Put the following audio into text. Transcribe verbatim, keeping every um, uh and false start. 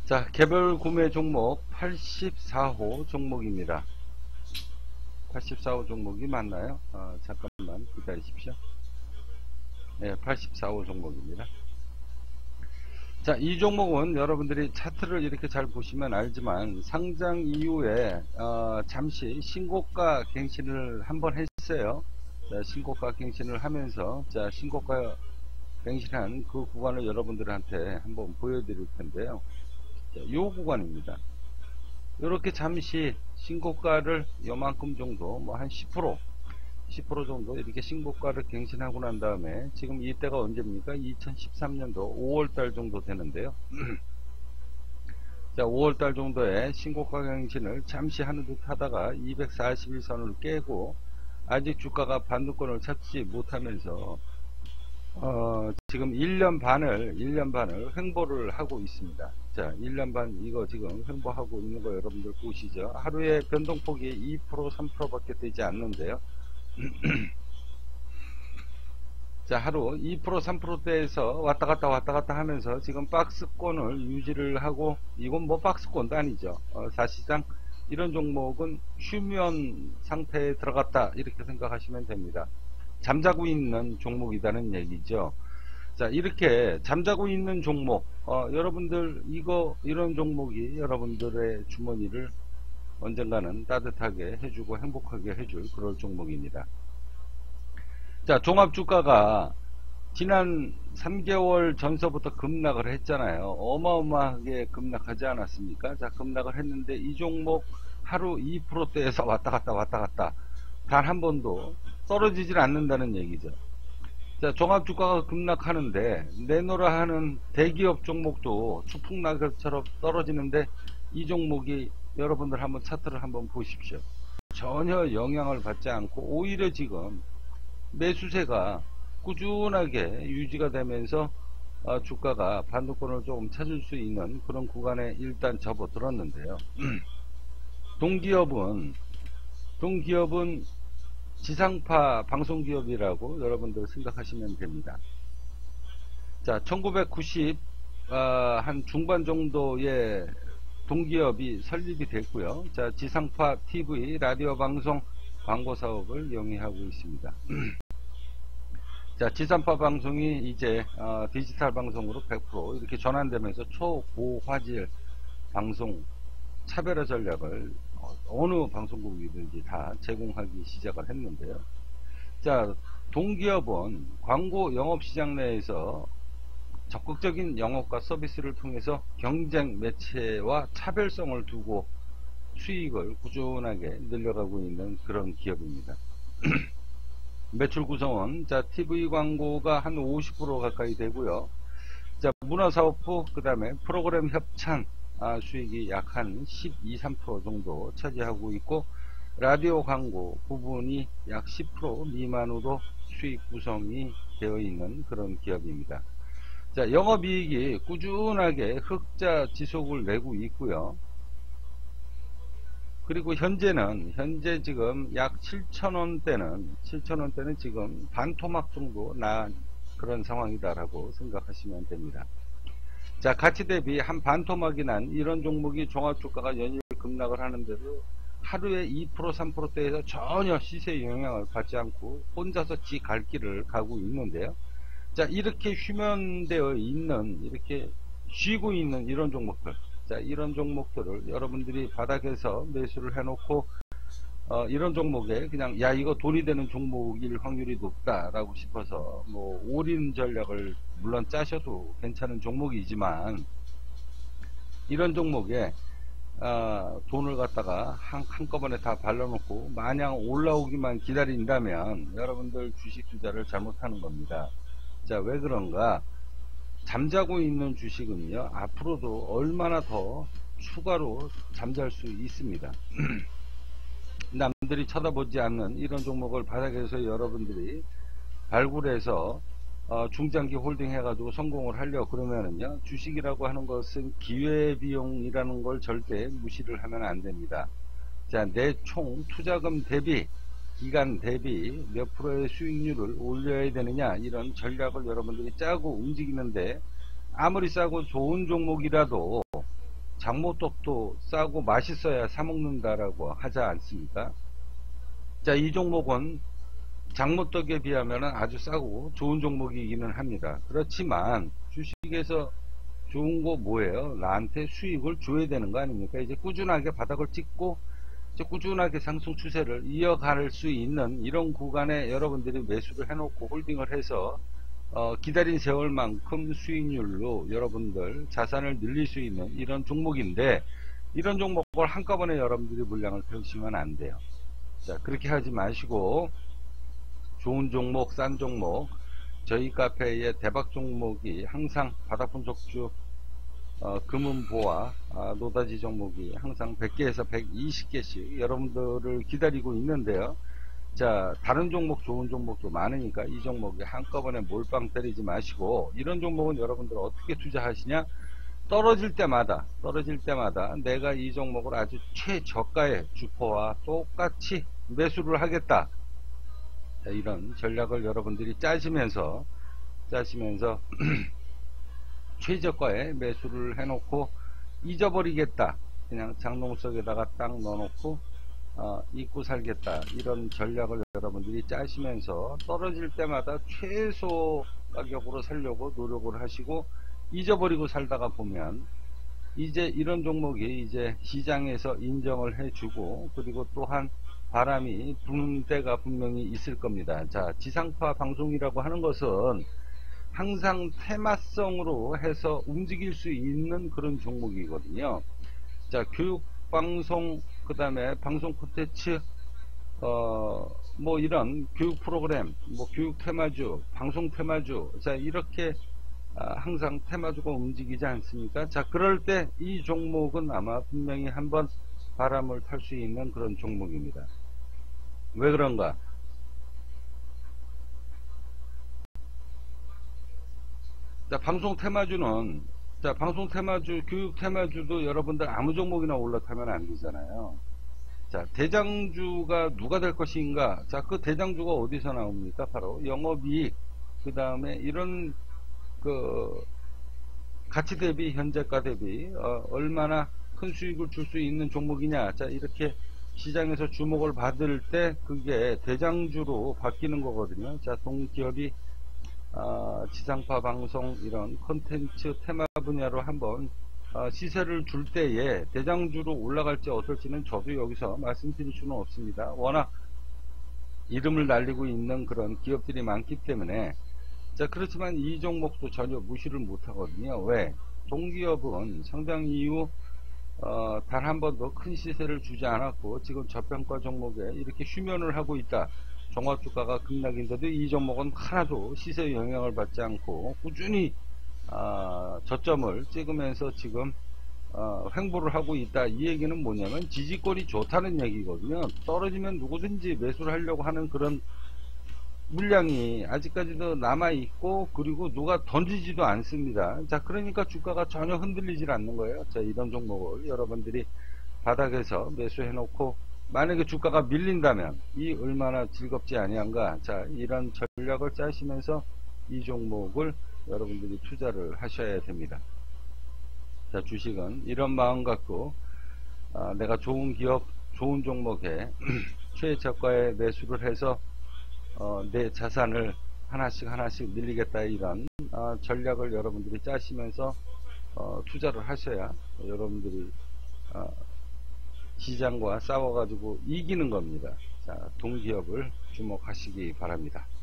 자, 개별 구매 종목 팔십사 호 종목입니다. 팔십사 호 종목이 맞나요? 어, 잠깐만 기다리십시오. 네, 팔십사 호 종목입니다. 자, 이 종목은 여러분들이 차트를 이렇게 잘 보시면 알지만 상장 이후에 어, 잠시 신고가 갱신을 한번 했어요. 자, 신고가 갱신을 하면서 자, 신고가 갱신한 그 구간을 여러분들한테 한번 보여드릴 텐데요. 자, 요 구간입니다. 이렇게 잠시 신고가를 요만큼 정도 뭐 한 십 퍼센트 십 퍼센트 정도 이렇게 신고가를 갱신하고 난 다음에 지금 이때가 언제입니까? 이천십삼 년도 오월달 정도 되는데요. 자, 오월달 정도에 신고가 갱신을 잠시 하는 듯 하다가 이백사십일 선을 깨고 아직 주가가 반등권을 찾지 못하면서 어, 지금 일 년 반을 일 년 반을 횡보를 하고 있습니다. 자, 일 년 반 이거 지금 횡보하고 있는 거 여러분들 보시죠. 하루에 변동폭이 이 퍼센트 삼 퍼센트 밖에 되지 않는데요. 자, 하루 이 퍼센트 삼 퍼센트대에서 왔다갔다 왔다갔다 하면서 지금 박스권을 유지를 하고, 이건 뭐 박스권도 아니죠. 어, 사실상 이런 종목은 휴면 상태에 들어갔다 이렇게 생각하시면 됩니다. 잠자고 있는 종목이라는 얘기죠. 자, 이렇게 잠자고 있는 종목, 어, 여러분들 이거 이런 종목이 여러분들의 주머니를 언젠가는 따뜻하게 해주고 행복하게 해줄 그럴 종목입니다. 자, 종합주가가 지난 삼 개월 전서부터 급락을 했잖아요. 어마어마하게 급락하지 않았습니까? 자, 급락을 했는데 이 종목 하루 이 퍼센트대에서 왔다갔다 왔다갔다 단 한 번도 떨어지질 않는다는 얘기죠. 자, 종합주가가 급락하는데 내놓으라 하는 대기업 종목도 추풍낙엽처럼 떨어지는데 이 종목이 여러분들 한번 차트를 한번 보십시오. 전혀 영향을 받지 않고 오히려 지금 매수세가 꾸준하게 유지가 되면서 어, 주가가 반등권을 조금 찾을 수 있는 그런 구간에 일단 접어들었는데요. 동기업은 동기업은 지상파 방송기업이라고 여러분들 생각하시면 됩니다. 자, 천구백구십 어, 한 중반 정도의 동기업이 설립이 됐고요. 자, 지상파 티비 라디오 방송 광고 사업을 영위하고 있습니다. 자, 지상파 방송이 이제 어, 디지털 방송으로 백 퍼센트 이렇게 전환되면서 초고화질 방송 차별화 전략을 어느 방송국이든지 다 제공하기 시작을 했는데요. 자, 동기업은 광고 영업시장 내에서 적극적인 영업과 서비스를 통해서 경쟁 매체와 차별성을 두고 수익을 꾸준하게 늘려가고 있는 그런 기업입니다. 매출 구성은 자, 티비 광고가 한 오십 퍼센트 가까이 되고요. 자, 문화사업부 그 다음에 프로그램 협찬 아, 수익이 약 한 십이, 삼 퍼센트 정도 차지하고 있고, 라디오 광고 부분이 약 십 퍼센트 미만으로 수익 구성이 되어 있는 그런 기업입니다. 자, 영업이익이 꾸준하게 흑자 지속을 내고 있고요. 그리고 현재는 현재 지금 약 칠천 원대는 칠천 원대는 지금 반토막 정도 난 그런 상황이다라고 생각하시면 됩니다. 자, 가치 대비 한 반토막이 난 이런 종목이 종합주가가 연일 급락을 하는데도 하루에 이 퍼센트 삼 퍼센트대에서 전혀 시세에 영향을 받지 않고 혼자서 지 갈 길을 가고 있는데요. 자, 이렇게 휴면되어 있는, 이렇게 쉬고 있는 이런 종목들, 자, 이런 종목들을 여러분들이 바닥에서 매수를 해놓고 어, 이런 종목에 그냥 야, 이거 돈이 되는 종목일 확률이 높다라고 싶어서 뭐 올인 전략을 물론 짜셔도 괜찮은 종목이지만, 이런 종목에 어, 돈을 갖다가 한, 한꺼번에 다 발라놓고 마냥 올라오기만 기다린다면 여러분들 주식 투자를 잘못하는 겁니다. 자, 왜 그런가? 잠자고 있는 주식은요, 앞으로도 얼마나 더 추가로 잠잘 수 있습니다. 남들이 쳐다보지 않는 이런 종목을 바닥에서 여러분들이 발굴해서 어, 중장기 홀딩 해가지고 성공을 하려 그러면은요, 주식이라고 하는 것은 기회비용이라는 걸 절대 무시를 하면 안 됩니다. 자, 내 총 투자금 대비 기간 대비 몇 프로의 수익률을 올려야 되느냐, 이런 전략을 여러분들이 짜고 움직이는데, 아무리 싸고 좋은 종목이라도 장모떡도 싸고 맛있어야 사 먹는다라고 하지 않습니까? 자, 이 종목은 장모떡에 비하면 아주 싸고 좋은 종목이기는 합니다. 그렇지만 주식에서 좋은 거 뭐예요? 나한테 수익을 줘야 되는 거 아닙니까? 이제 꾸준하게 바닥을 찍고 이제 꾸준하게 상승 추세를 이어갈 수 있는 이런 구간에 여러분들이 매수를 해놓고 홀딩을 해서 어, 기다린 세월만큼 수익률로 여러분들 자산을 늘릴 수 있는 이런 종목인데, 이런 종목을 한꺼번에 여러분들이 물량을 펴시면 안 돼요. 자, 그렇게 하지 마시고 좋은 종목, 싼 종목, 저희 카페의 대박 종목이 항상 바닥 분석주 어, 금은보와 아, 노다지 종목이 항상 백 개에서 백이십 개씩 여러분들을 기다리고 있는데요. 자, 다른 종목, 좋은 종목도 많으니까 이 종목에 한꺼번에 몰빵 때리지 마시고, 이런 종목은 여러분들 어떻게 투자하시냐? 떨어질 때마다 떨어질 때마다 내가 이 종목을 아주 최저가의 주포와 똑같이 매수를 하겠다. 자, 이런 전략을 여러분들이 짜시면서 짜시면서 최저가에 매수를 해놓고 잊어버리겠다. 그냥 장롱 속에다가 딱 넣어놓고 어, 잊고 살겠다. 이런 전략을 여러분들이 짜시면서 떨어질 때마다 최소 가격으로 살려고 노력을 하시고 잊어버리고 살다가 보면 이제 이런 종목이 이제 시장에서 인정을 해주고, 그리고 또한 바람이 부는 때가 분명히 있을 겁니다. 자, 지상파 방송이라고 하는 것은 항상 테마성으로 해서 움직일 수 있는 그런 종목이거든요. 자, 교육방송, 그 다음에 방송 콘텐츠, 어, 뭐 이런 교육 프로그램, 뭐 교육 테마주, 방송 테마주, 자, 이렇게 아, 항상 테마주가 움직이지 않습니까? 자, 그럴 때 이 종목은 아마 분명히 한번 바람을 탈 수 있는 그런 종목입니다. 왜 그런가? 자, 방송 테마주는, 자, 방송 테마주, 교육 테마주도 여러분들 아무 종목이나 올라타면 안 되잖아요. 자, 대장주가 누가 될 것인가? 자, 그 대장주가 어디서 나옵니까? 바로 영업이익, 그 다음에 이런 그 가치 대비 현재가 대비 어, 얼마나 큰 수익을 줄 수 있는 종목이냐. 자, 이렇게 시장에서 주목을 받을 때 그게 대장주로 바뀌는 거거든요. 자, 동기업이 어, 지상파 방송 이런 콘텐츠 테마 분야로 한번 어, 시세를 줄 때에 대장주로 올라갈지 어떨지는 저도 여기서 말씀드릴 수는 없습니다. 워낙 이름을 날리고 있는 그런 기업들이 많기 때문에. 자, 그렇지만 이 종목도 전혀 무시를 못하거든요. 왜? 동기업은 상장 이후 어, 단 한 번도 큰 시세를 주지 않았고 지금 저평가 종목에 이렇게 휴면을 하고 있다. 종합주가가 급락인데도 이 종목은 하나도 시세 영향을 받지 않고 꾸준히 어, 저점을 찍으면서 지금 어, 횡보를 하고 있다. 이 얘기는 뭐냐면 지지권이 좋다는 얘기거든요. 떨어지면 누구든지 매수를 하려고 하는 그런 물량이 아직까지도 남아있고, 그리고 누가 던지지도 않습니다. 자, 그러니까 주가가 전혀 흔들리질 않는 거예요. 자, 이런 종목을 여러분들이 바닥에서 매수해 놓고 만약에 주가가 밀린다면 이 얼마나 즐겁지 아니한가. 자, 이런 전략을 짜시면서 이 종목을 여러분들이 투자를 하셔야 됩니다. 자, 주식은 이런 마음 갖고 아, 내가 좋은 기업, 좋은 종목에 최저가에 매수를 해서 어, 내 자산을 하나씩 하나씩 늘리겠다. 이런 어, 전략을 여러분들이 짜시면서 어, 투자를 하셔야 여러분들이 어, 시장과 싸워가지고 이기는 겁니다. 자, 동기업을 주목하시기 바랍니다.